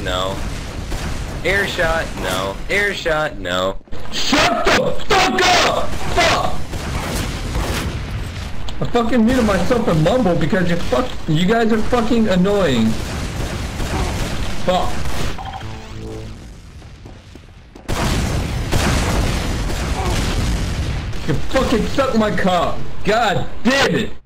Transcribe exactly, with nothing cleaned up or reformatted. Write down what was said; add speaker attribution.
Speaker 1: no. Air shot, no. Air shot, no.
Speaker 2: Shut the fuck up! Fuck! I fucking muted myself and mumble because you fuck. You guys are fucking annoying. Fuck. You fucking suck my cock. God damn it!